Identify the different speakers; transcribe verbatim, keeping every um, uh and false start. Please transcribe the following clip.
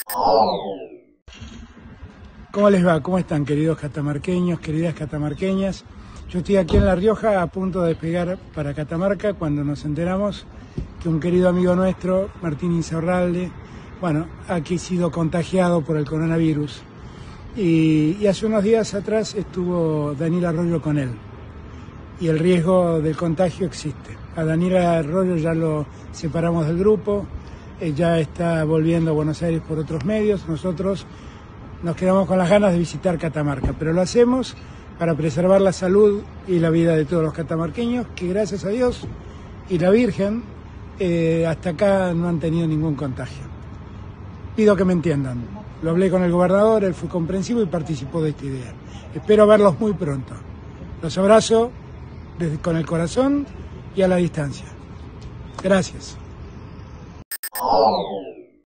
Speaker 1: ¿Cómo les va? ¿Cómo están, queridos catamarqueños, queridas catamarqueñas? Yo estoy aquí en La Rioja a punto de despegar para Catamarca cuando nos enteramos que un querido amigo nuestro, Martín Insaurralde, bueno, ha sido contagiado por el coronavirus. Y, y hace unos días atrás estuvo Daniel Arroyo con él. Y el riesgo del contagio existe. A Daniel Arroyo ya lo separamos del grupo, eh, ya está volviendo a Buenos Aires por otros medios. Nosotros nos quedamos con las ganas de visitar Catamarca, pero lo hacemos para preservar la salud y la vida de todos los catamarqueños, que gracias a Dios y la Virgen eh, hasta acá no han tenido ningún contagio. Pido que me entiendan. Lo hablé con el gobernador, él fue comprensivo y participó de esta idea. Espero verlos muy pronto. Los abrazo desde, con el corazón y a la distancia. Gracias.